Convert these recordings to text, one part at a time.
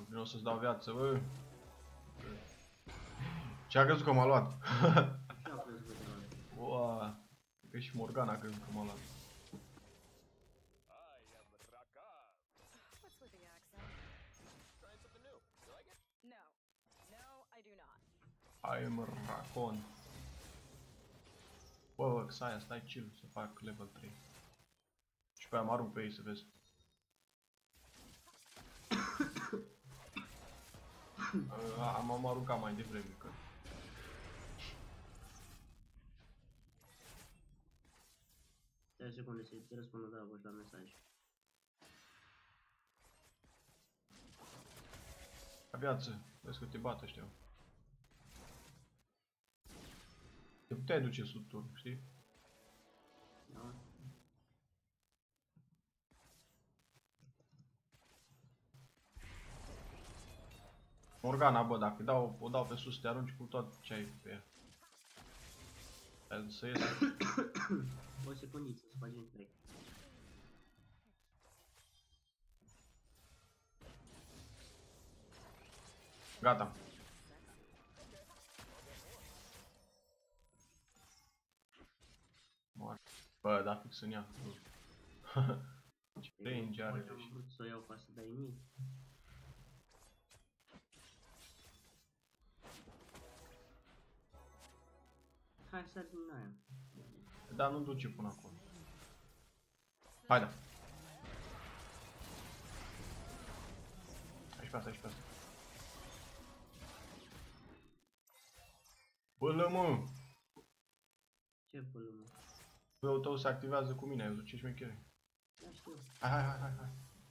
vin o să-ți dau viață, bă. Ce-a crezut că m-a luat? Ce-a crezut că te-a luat? Ua, că și Morgana a crezut că m-a luat. What's with the accent? Trying something new. You like it? No. No, I do not. I am Racon. Bă, Xaia, stai chill să fac level 3. Și pe aia mă arunc pe ei să vezi. M-am aruncat mai devreme, că... Stai o secundă să-i răspundă Dragoș la mesaj. Ca viață, vezi că te bat ăștia. Te puteai duce sub turn, știi? Da? Morgana, bă, dacă o dau pe sus, te arunci cu tot ce ai pe ea. Hai să ies. O secundiță să facem 3. Gata. Moare. Bă, da fix în ea. Ce range are Am și... vrut să o iau ca să dai mie. Hai să din aia. Dar nu duce până acolo. Haide. Aici pe asta, aici pe asta. Până mă! Ce până mă? Băul tău se activează cu mine, ai văzut ce șmecherie. Da, știu. Hai.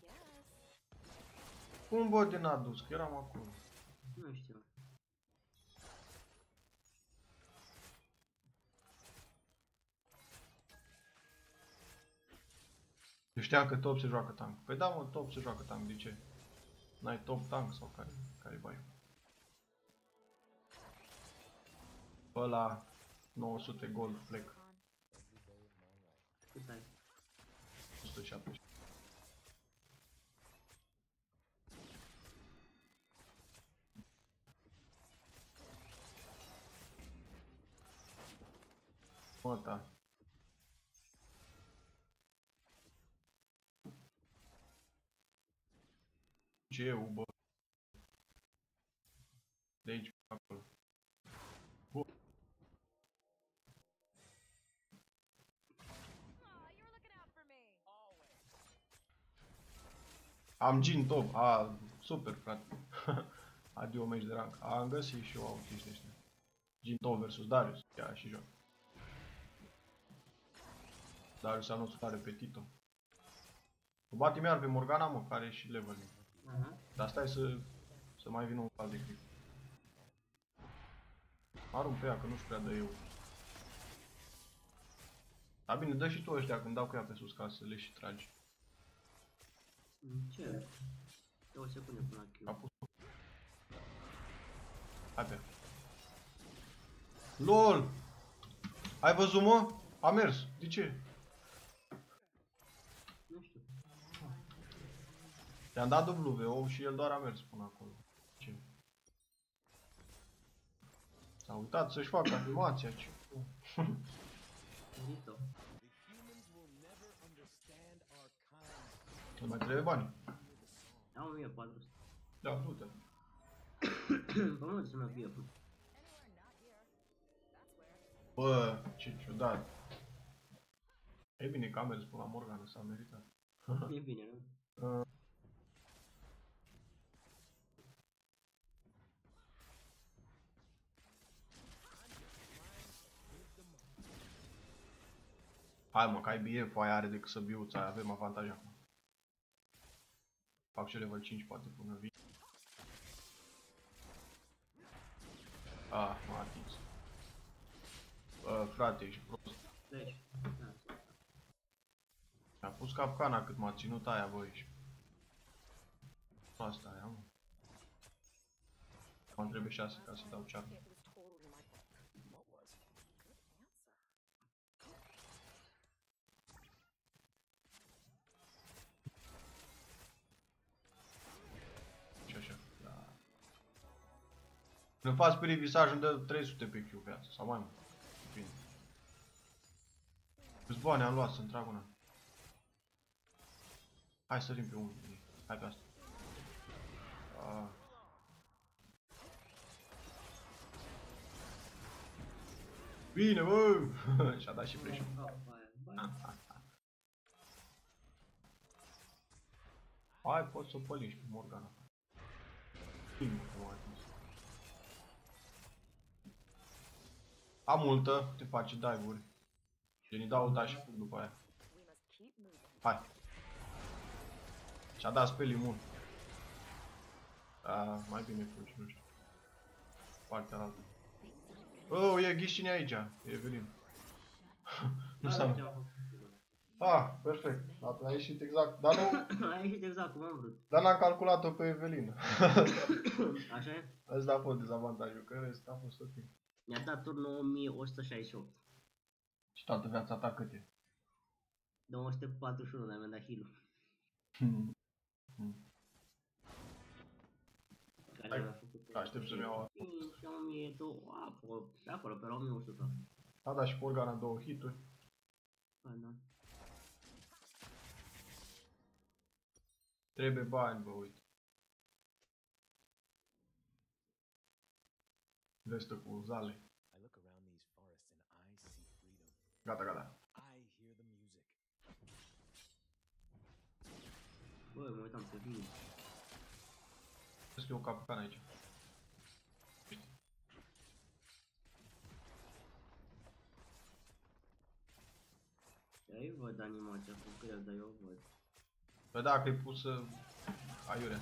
Cum bă de n-a dus? Că eram acolo. Nu știu. Eu știam că top se joacă tank. Păi da mă, top se joacă tank, de ce? N-ai top tank sau care-i bai? Ăla 900 gold plec. Cât ai? 170. Mă, da. Ce e bă? De aici până acolo. Bun. Aw, you're looking out for me. Always. Am Jin top. Super, frate. Adio meci de rank. Am găsit și eu autiști ăștia. Jin top versus Darius. Ia și joc. Darius a nostru are pe Tito. O bate iar pe Morgana, mă, care e și level. Dar stai să mai vină un cal de clip. Arunc pe ea, că nu știu prea dă eu. Dar bine, dă și tu ăștia când dau cu ea pe sus ca să le și tragi. Ce? 2 secunde până la A Q. pus. Hai pe ea. LOL! Ai văzut, mă? A mers. De ce? Nu știu. I-am dat W și el doar a mers până acolo. Ce? S-a uitat să-și facă animația, ce? Rito. Nu mai trebuie bani. Am 1400. Da, du-te. Pământ să mă fie până. Bă, ce ciudat. E bine că am mers până la Morgana, s-a meritat. E bine, nu? Hai mă, că ai BF, aia are decât să biuța, avem avantaj acum. Fac și level 5 poate până vii. M-a atins. Frate, ești prost. Deci, Mi-a pus capcana cât m-a ținut aia, bă, ești. Asta aia, mă. Mă trebuie 6 ca să dau ceară. Și așa. Când faci spirit visaj îmi dă 300 pe Q viață, sau mai mult. Bine. Câți bani am luat, să-mi trag una. Hai să sărim pe unul. Hai pe asta. Bine, bă! Și-a dat și preșul. Hai, poți să o păliști pe Morgana. Am multă, te face dive-uri. Genii dau da și fug după aia. Hai. Și-a dat spell imun. Mai bine fugi, nu știu. Partea altă. Oh, e Ghiscine aici, Evelin. Nu s-a... Perfect. A ieșit exact. Dar nu... A ieșit exact cum am vrut. Dar n-am calculat-o pe Evelin. Așa e? Ăsta a fost dezavantajul, că rest a fost ok. Mi-a dat turnul 1168. Și toată viața ta cât e? 241, dar mi-a dat heal-ul. Care mi-a făcut... Aștept să-mi iau... Și 1200, de acolo, pe la 1100. A dat și Morgana 2 hituri. Da. Trebuie bani, bă, uite. Vestă cu zale. Gata, gata. Băi, mă uitam pe bine. Vezi că e o capcană aici. Eu văd animația cu greu, dar eu văd. Bă, dacă e pusă... aiurea.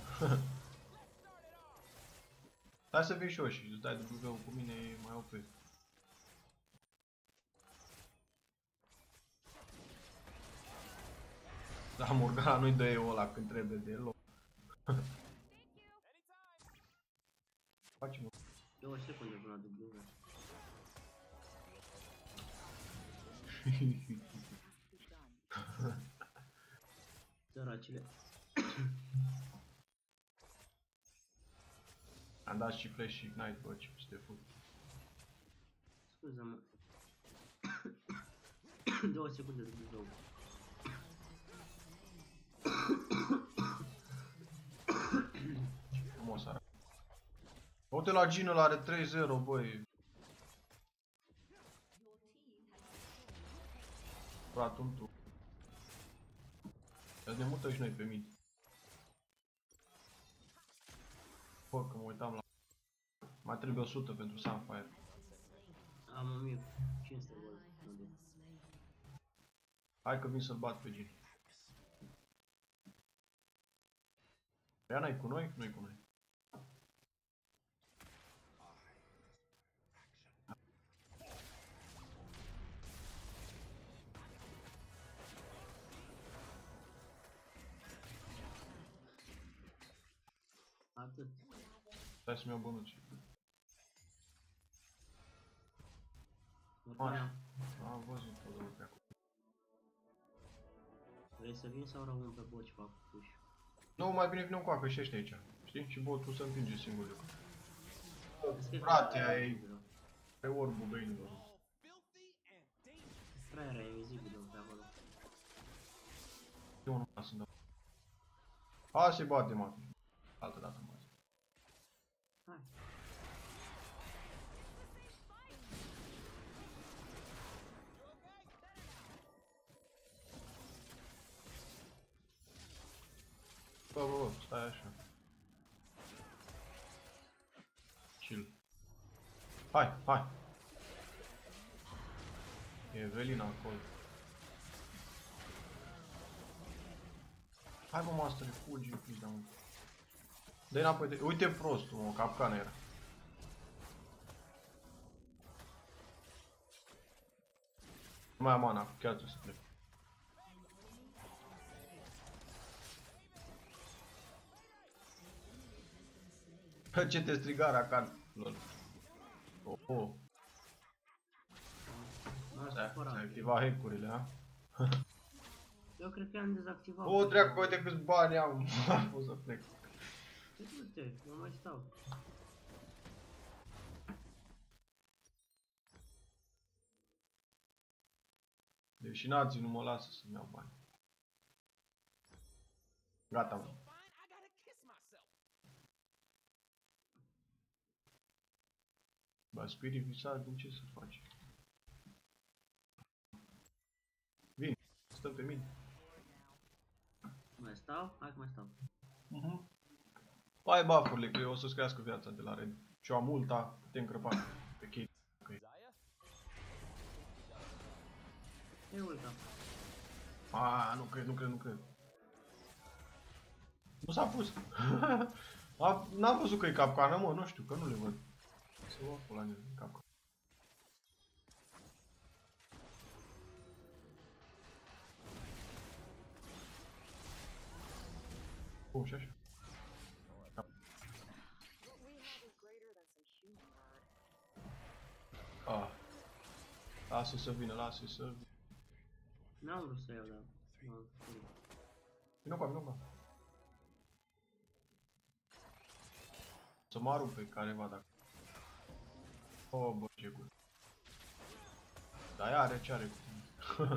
Hai să vin și eu și îți dai W-ul cu mine, e mai OP. Da, Morgana nu-i dă eu ăla când trebuie de loc. Facem-o. 2 secunde până la W. Săracile. Am dat și flash și ignite, bă, ce să te fut. Scuză-mă. 2 secunde de W. Frumos arată. Uite la Gin, ăla are 3-0, băi. Fratuntu. Ia ne mută și noi pe mid. Bă, că mă uitam la... Mai trebuie 100 pentru Sunfire. Am 1500 gold. Hai că vin să-l bat pe Gin. Ea n-ai cu noi? Nu-i cu noi. Atât. Stai să-mi iau bănuți. Morgana, Am văzut o dă pe acolo. vrei să vin sau rămân pe boci fac push? Nu, mai bine vină cu acă și ăștia aici. Știi? Și botul să împinge singur de Vezi că frate, e ai- invizibil. pe orbul găinilor. Fraiera e invizibil pe acolo. Eu nu vreau să dau. Hai să-i batem acum. Altă dată mai. Hai. Bă, stai așa. Chill. Hai, hai. E Evelina acolo. Hai, mă, master, fugi, pizda, mă. Dă-i înapoi de... Uite prostul, mă, capcană era. Nu mai am mana, chiar trebuie să plec. Ce te striga Rakan? Lol. Oh. M-a supărat. Ți-ai activat hack-urile, ha? Eu cred că am dezactivat. O, dracu, uite câți bani am. Am fost să plec. Du-te, nu mai stau. Deși nații nu mă lasă să-mi iau bani. Gata, mă. Fine, I gotta kiss myself. Ba, Spirit Visage, din ce să faci? Vin, stăm pe mine. Mai stau? Hai că mai stau. Ai buff-urile, că o să-ți crească viața de la red. Și eu am multa, te încrăpa pe Kate. E ulta. Nu cred. Nu s-a pus. N-am văzut că e capcană, mă, nu știu, că nu le văd. Să vă fac la capcană. Și așa. What we have is greater than some human art. Lasă-i să vină, lasă-i să vină. N-am vrut să iau, dar... Vino cu Să mă arunc pe careva dacă... Bă, ce gură. Dar ea are ce are cu tine.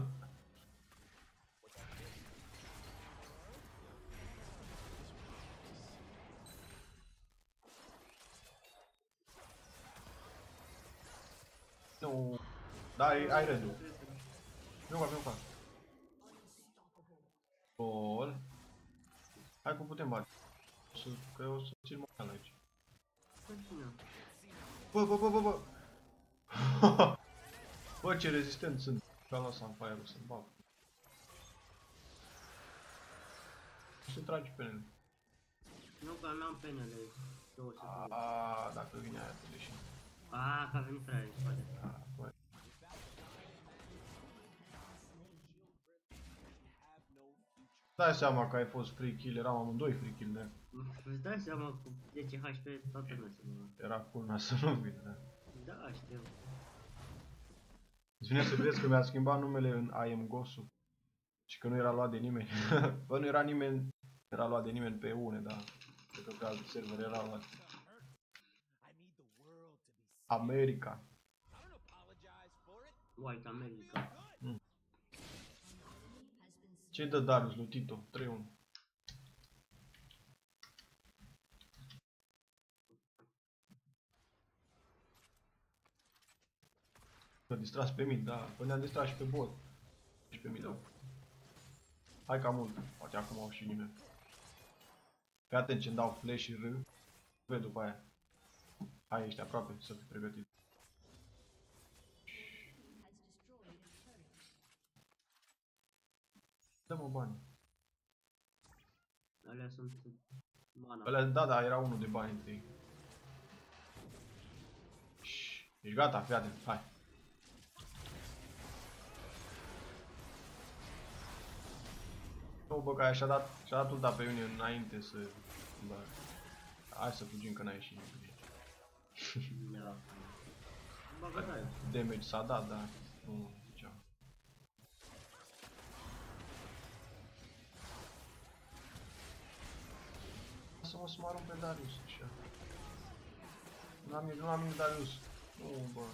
Nu. Da, ai redul. Vino cu Gol. Hai cum putem bate. Că eu o să țin mă aici. Bă. Bă, ce rezistent sunt. Ca la Sunfire-ul să-mi bag. Se trage pe ele. Nu, că n-am penele. 2 secunde. Dacă vine aia pe deși. Că a venit prea în spate. Băi. Dai seama că ai fost free kill, eram amândoi free kill, da? Îți dai seama cu 10 HP toată lumea se mă. Era culmea să nu vin, da? Da, știu. Îți vine să crezi că mi-a schimbat numele în I am Gosu și că nu era luat de nimeni. Bă, nu era nimeni, era luat de nimeni pe une, dar cred că pe alt server era luat. America. White America. Ce dă Darius lui Tito? 3-1. M-a distras pe mid, da. Păi ne-am distrat și pe bot. Și pe mid, da. Hai ca mult. Poate acum au și nimeni. Fii atent ce-mi dau flash și r. Vezi după aia. Hai, ești aproape să fii pregătit. Dă-mă bani. Alea sunt mana. Alea, da, era unul de bani întâi. Ești gata, fii atent, hai. Nu, bă, că aia și-a dat ulta pe Union înainte să... Bă, hai să fugim că n-a ieșit nimeni. Da. Bă, Damage s-a dat, dar nu zicea. Lasă-mă să mă arunc pe Darius, așa. Nu am nimic Darius. Nu, bă.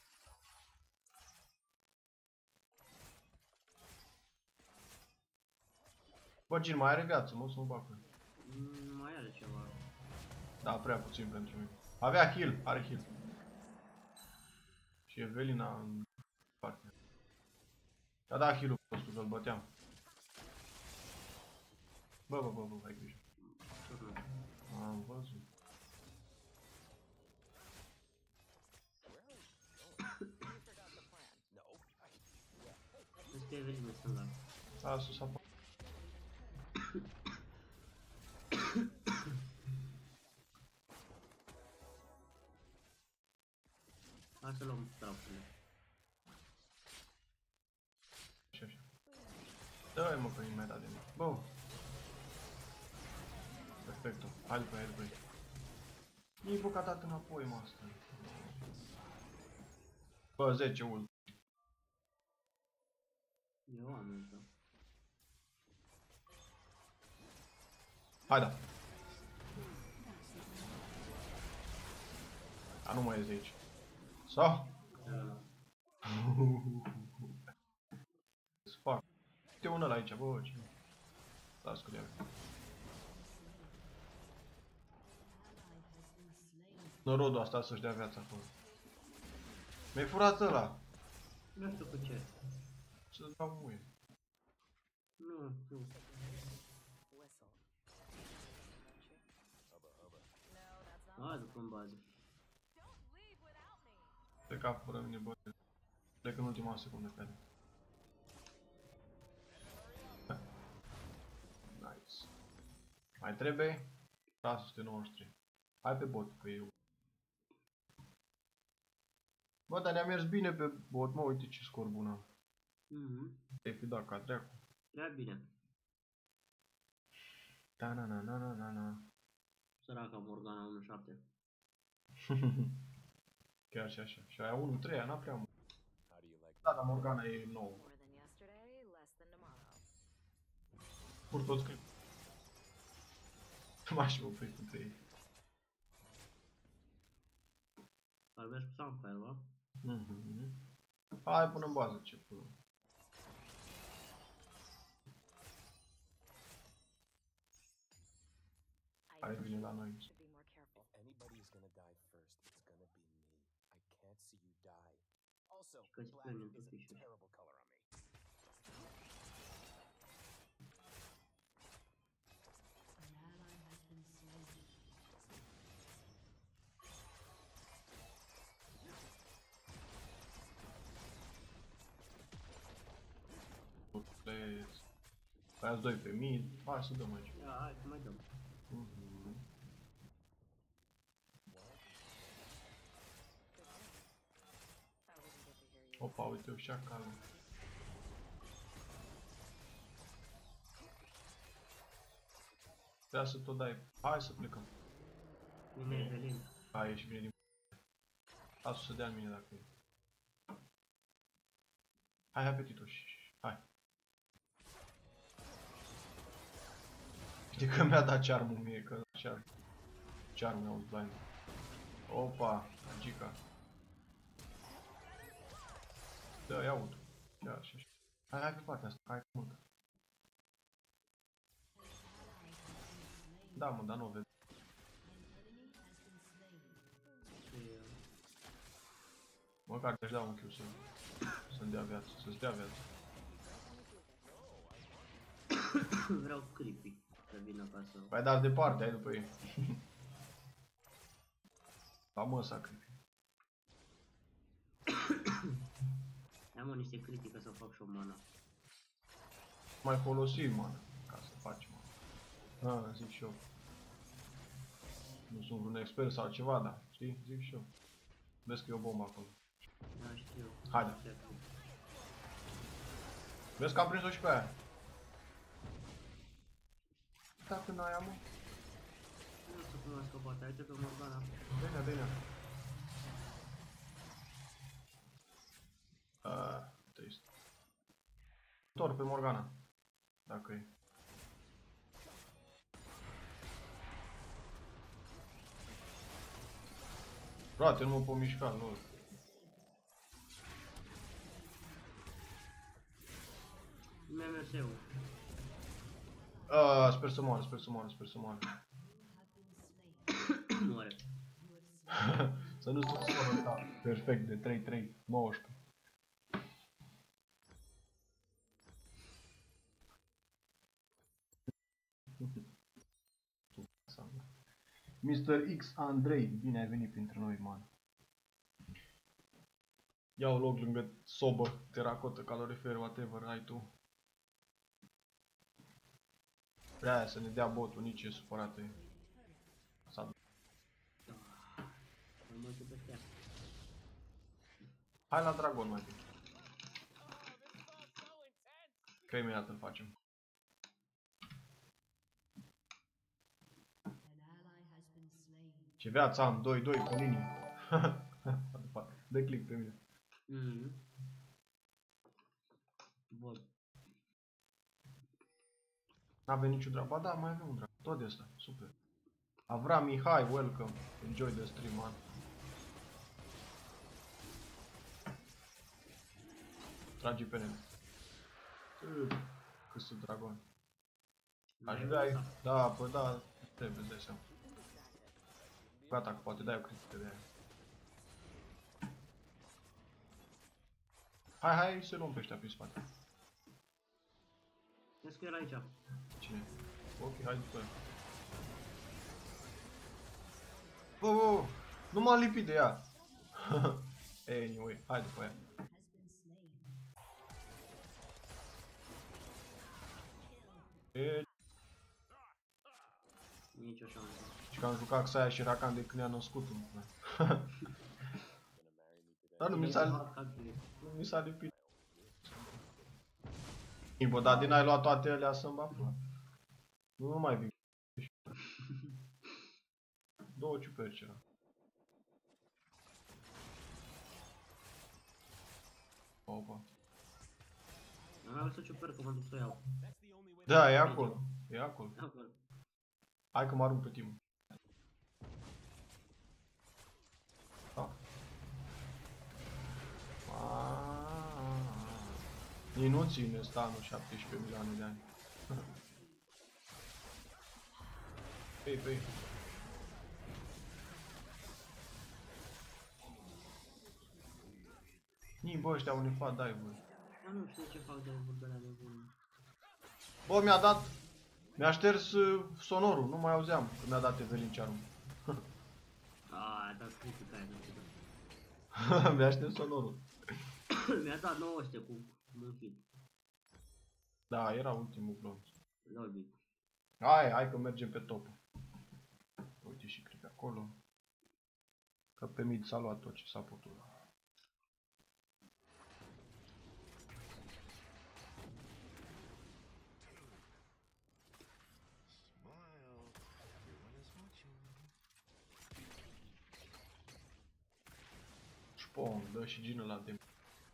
Bă, Gin, mai are viață, mă, să mă bag. Mai are ceva. Da, prea puțin pentru mine. Avea heal, are heal. Și Evelina în parte. Da, da, heal-ul postul, că-l băteam. Bă, ai grijă. Am văzut. Vezi că Evelina sunt la. A, sus apa. Hai să luăm trapurile. Așa. Dă-i mă, că nu mai dat de mine. Bă. Perfecto. Hai după el, băi. E buca dat înapoi, mă, asta. Bă, 10 ult. Eu am ăsta. Hai da. A, nu mai e 10. Sau? Uite unul aici, bă, ce... Las cu diavol. Norodul asta să-și dea viața acolo. Mi-ai furat ăla! Nu știu cu ce. Să-ți dau muie. Nu, nu. Whistle. No, that's not. Hai după în bază. Don't leave without me. Pe cap fără mine, bă. Plec în ultima secundă pe ele. Nice. Mai trebuie 693. Hai pe bot, că eu. Bă, dar ne-a mers bine pe bot, mă, uite ce scor bun am. Te-ai fi dat ca dracu. Prea bine. Ta-na-na-na-na-na. Săraca Morgana 1-7. Chiar și așa. Și aia 1-3, n-a prea mult. How do you like Da, dar Morgana e nouă. More than yesterday, less than tomorrow. Pur tot scriu. M-aș opri cu 3. Vorbești cu Sunfire, bă? Hai până în bază, ce până. Hai vine la noi. Should be more careful. anybody's gonna die first, it's gonna be me. I can't see you die. Also, Because black brilliant is a official. terrible color on me. Aia 2 pe mid. Hai să dăm aici. Ia, hai, mai dăm. I wouldn't get to hear you. Opa, uite o șacală. Trebuie să tot dai. Hai să plecăm. Vine Evelyn. Hai, ești bine din... Lasă să dea în mine dacă e. Hai, apetitoși. Hai. Uite că mi-a dat charm-ul mie, că așa... Charm mi-a auzit blind. Opa, Gica. Da, ia uite. Chiar și așa. Hai, hai pe partea asta, hai cu mâncă. Da, mă, dar nu o vezi. Și... Măcar te-aș da un kill să-mi dea viață, să-ți dea viață. vreau creepy să vină acasă. Păi dați departe, ai după ei. La măsa creepy. Am niște creepy ca să fac și o mana. Mai folosim, mă, ca să faci, mă. Ah, zic și eu. Nu sunt un expert sau ceva, dar știi? Zic și eu. Vezi că e o bombă acolo. Da, știu. Haide. Vezi că am prins-o și pe aia. Dacă n-ai, mă. Nu știu cum am scăpat, uite pe Morgana. Bine, bine. Trist. Tor pe Morgana. Dacă e. Frate, nu mă pot mișca, nu. Mi-a mers eu. Sper să moară, sper să moară, sper să moară. Moare. Să nu sunt scorul ăsta. Perfect, de 3-3, 19. Mr. X Andrei, bine ai venit printre noi, man. Iau loc lângă sobă, teracotă, calorifer, whatever ai tu. Vrea să ne dea botul, nici e supărată. Am multe pe ea. Hai la dragon mai bine. 3 minute îl facem. Ce viață am, 2-2 pe linie. Dă click pe mine. Bun. N-avem niciun drag. Ba da, mai avem un drag. Tot de asta. Super. Avram Mihai, welcome. Enjoy the stream, man. Tragi pe nene. Cât sunt dragon. Aș N-ai vrea, văzut? da, păi da, trebuie să dai seama. Gata, că poate dai o critică de aia. Hai să luăm pe ăștia prin spate. Vezi că era aici. Cine? Ok, hai după el. Bă, nu m-am lipit de ea. Anyway, hai după ea. E, Nici o șansă. și că am jucat Xayah și Rakan de când i-a născut în Dar nu mi s-a lipit. Bă, dar din ai luat toate alea să-mi bafă. Nu mai vin. 2 ciuperci era. Opa. Am avut să ciuper că mă duc să o iau. Da, e acolo. E acolo. Acolo. Hai că mă arunc pe timp. Da. Nici nu ține stanul 17 milioane de ani. Pei. Nici bă, ăștia au unifat, dai bă. Dar nu știu ce fac de vorbele de bune. Bă, mi-a șters sonorul, nu mai auzeam că mi-a dat Evelyn ce arunc. Aaa, dar critica aia. Mi-a șters sonorul. Mi-a dat 900 cu un hit. Da, era ultimul glonț. Lobby. Hai că mergem pe top. Uite și cred că acolo. Că pe mid s-a luat tot ce s-a putut. Șpong, dă și gină la dem.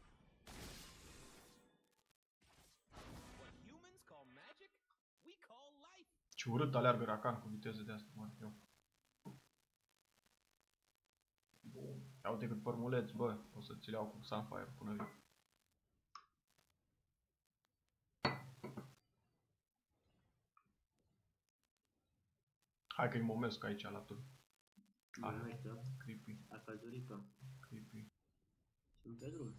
Ce urât aleargă Rakan cu viteză de asta, mă, eu. Ia uite cât părmuleț, bă, o să ți-l iau cu Sunfire până viu. Hai că-i momesc aici la tur. Nu știu. Creepy, A căzurică. creepy. Sunt pe drum.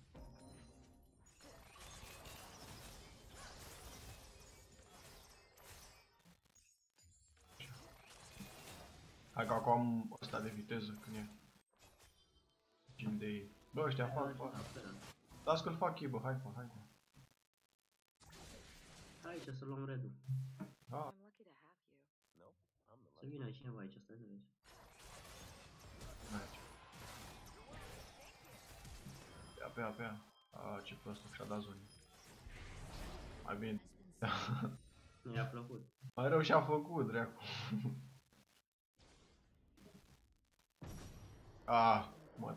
Hai că acum am ăsta de viteză când e. Gim de ei. Bă, ăștia fac. Las că-l fac ei, bă, hai, hai. Aici să luăm redul. Da. I'm lucky to have you. Nope, I'm the Să vină cineva aici, stai să vezi. Merge. Pe ea. A, ce prost și-a dat zonii. Mai bine. Nu i-a plăcut. Mai rău și-a făcut, dracu. Ah, mă.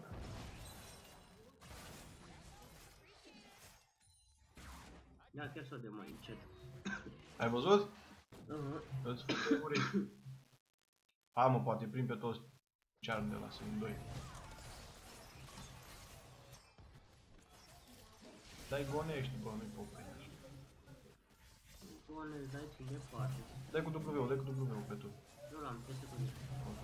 Ia chiar să de mai încet. Ai văzut? Uh-huh. Îți făcut murit. Hai mă, poate prind pe toți cearmi de la Sin 2. Dai gonești, bă, nu-i poprești. Bune, dai ți departe. Dai cu W pe tu. Nu l-am, peste cu mine. Ok.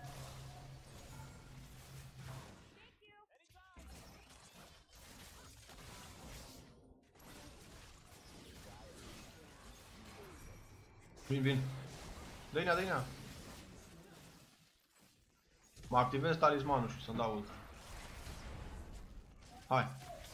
Vin. Dă-i-nea. Mă activez talismanul și să-mi dau ult. Hai.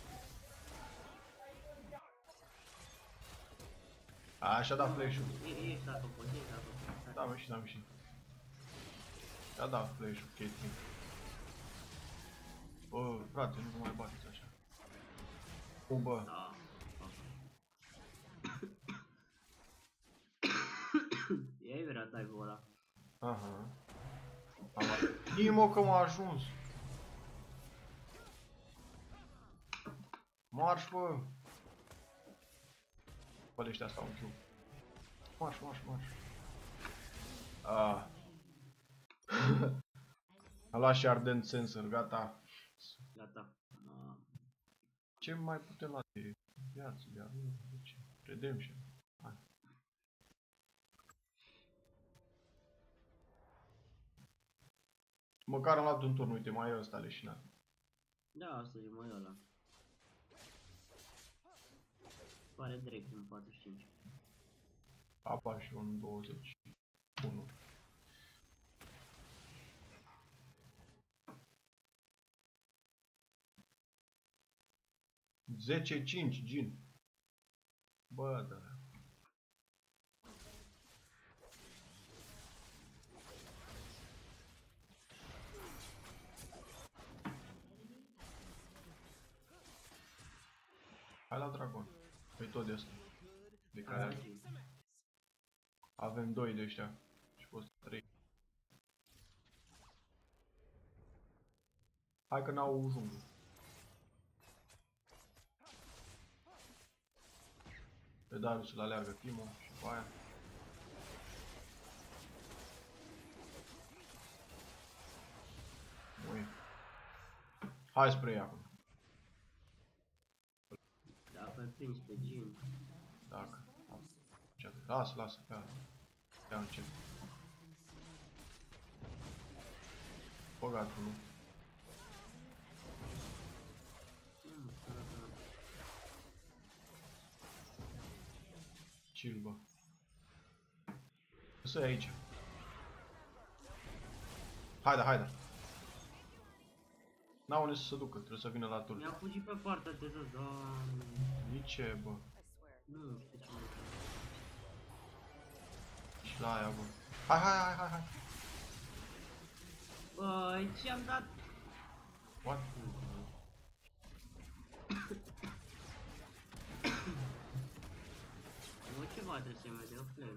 Așa da flash-ul. Ești dacă poți, ești dacă poți. Da, am ieșit. I-a dat flash-ul, Caitlyn. Bă, frate, nu vă mai bateți așa. Bă. Da. Ei vrea dive-ul ăla. Aha. Nimo că m-a ajuns. Marș, bă. Bă, ăștia stau în Q. Marș. Ah. A luat și Ardent Sensor, gata. Gata. Ce mai putem lua de viață, de armă, de ce? Redemption. Măcar am luat un turn, uite, mai e ăsta leșinat. Da, asta e mai ăla. Pare direct în 45. Apar și un 21. Zece, 5, Gin. Bă, da. Hai la dragon. Păi tot de asta. De care avem 2 de ăștia. Și poți 3. Hai că n-au junglă. Pe Darius îl aleargă Timo și după aia. Ui. Hai spre ea acum. Dacă îl prins pe Jin. Dacă. Lasă, lasă, ia încet. Băgat-o, nu? Chill, bă. Să e aici. Haide, haide. N-au unde să se ducă, trebuie să vină la turn. Mi-a fugit pe partea de jos, doamne. Nici bă. Nu știu ce mai fac. Și la aia, bă. Hai, hai, hai, hai, hai. Băi, ce-am dat? What? Bă, ceva trebuie să-i mai dea flare.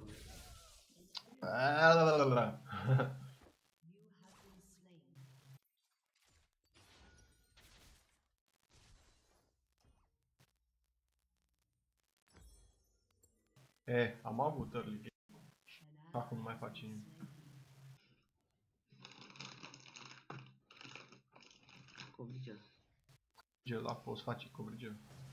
Am avut early game. Acum nu mai face nimic. Cobrigel. Gel, la poți face cobrigel.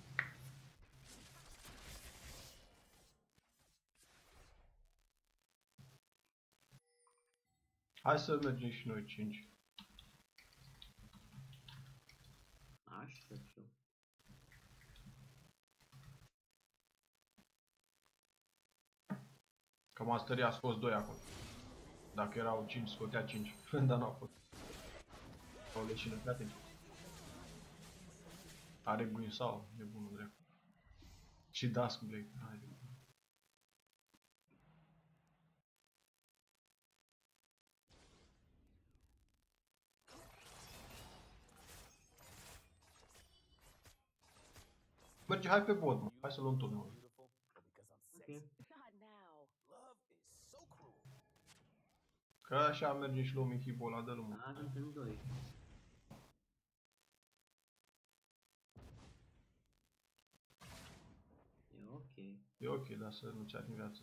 Hai să mergem și noi 5. Aștept și eu. Că Mastery a scos 2 acolo. Dacă erau 5, scotea 5. Dar nu a fost. O leșină, fii atent. Are Guinsao, e bunul drept. Și Duskblade. Hai de bun. Merge, hai pe bot, mă. Hai să luăm turnul. Beautiful? Well, because I'm Ok. sexy. Not now. Love is so cruel. Că așa merge și luăm inhibul ăla de lumă. Da, suntem 2. E ok. E ok, dar să nu-ți arni viață.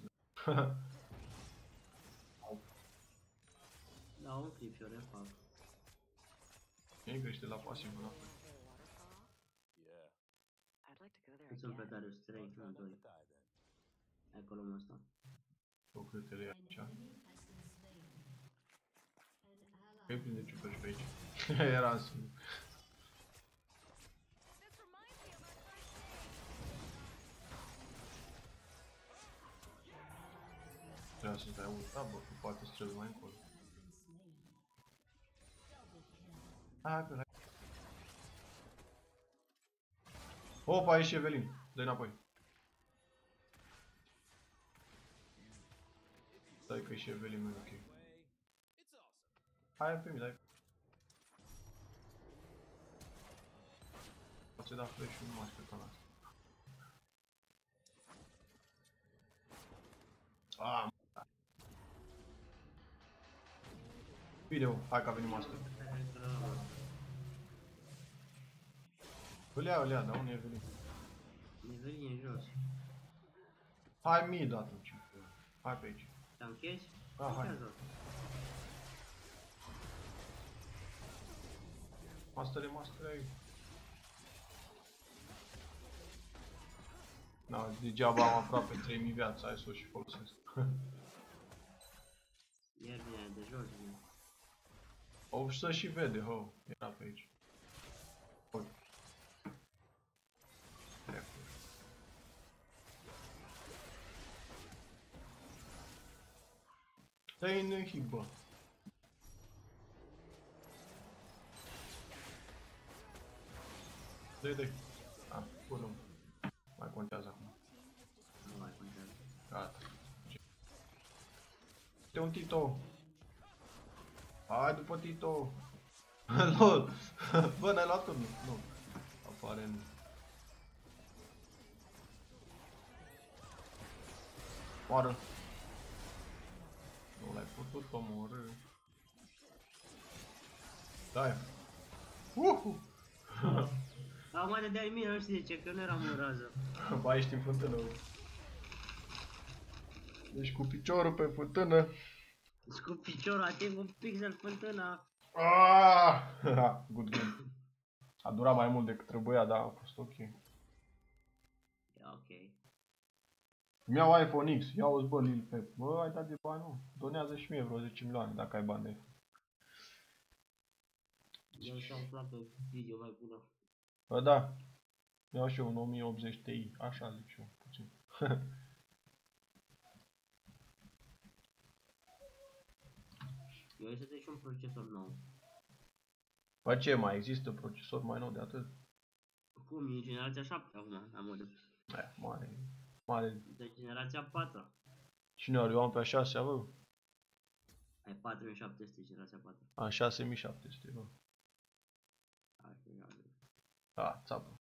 Da, un clip și o refac. E crește la pasiv înapoi. A waterfall? Yeah. I'd like to go there Cât sunt pe again. Darius 3, Try nu not to 2. die then. Acolo mă stau. O câtele e aici. Că-i prinde ciuperci pe aici. Era singur. This reminds me of our first day. Trebuia să stai ultra, bă, că poate să trebuie mai încolo. Hai, hai. Opa, e și Evelin. Dă-i înapoi. Stai că e și Evelin, mai ok. It's awesome. Hai pe mine, dai. Poate da flash-ul, nu mă așteptam la asta. Ah, video, hai că a venit master. Îl ia, dar unde e Evelin? Nivelii în jos. Hai mid atunci. Hai pe aici. Tanchezi? Da, hai. Tanchează. Master aici. Da, degeaba am aproape 3000 viață, hai să o și folosesc. Iar vine de jos, vine. O să și vede, ho, era pe aici. Oi. Dă-i în hit, bă. Dă-i. Ah, bună. Mai contează acum. Nu mai contează. Gata. Te un Tito. Hai după Tito. LOL. Bă, n-ai luat turnul. Nu. Apare în... Moară. Nu l-ai putut omorâ. Dai. Acum dădeai mie, nu știu de ce, că nu eram în rază. Ba, ești în fântână. Deci cu piciorul pe fântână. Deci cu piciorul ating un pixel fântâna. Ah! Good game. A durat mai mult decât trebuia, dar a fost ok. E ok. Mi-au iPhone X, ia-o-ți bă Lil Pep. Bă, ai dat de bani, nu? Donează și mie vreo 10 milioane dacă ai bani de iPhone. Eu și-am aflat pe video mai bună. Bă, da. Iau și eu un 1080 Ti, așa zic și eu, puțin. Eu să și un procesor nou. Bă, ce, mai există procesor mai nou de atât? Cum, e generația 7 acum, la modul. Mare. De generația 4. Cine are? Eu am pe a 6-a, bă. Ai 4700, generația 4. A 6700, bă. Așa, Da, țapă.